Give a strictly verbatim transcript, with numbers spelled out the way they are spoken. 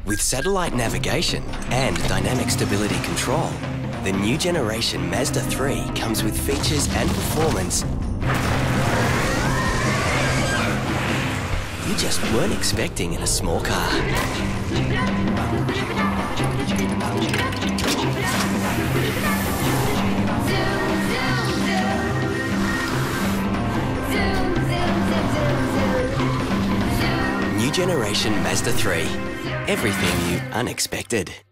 With satellite navigation and dynamic stability control, the new generation Mazda three comes with features and performance you just weren't expecting in a small car. New generation Mazda three. Everything you unexpected.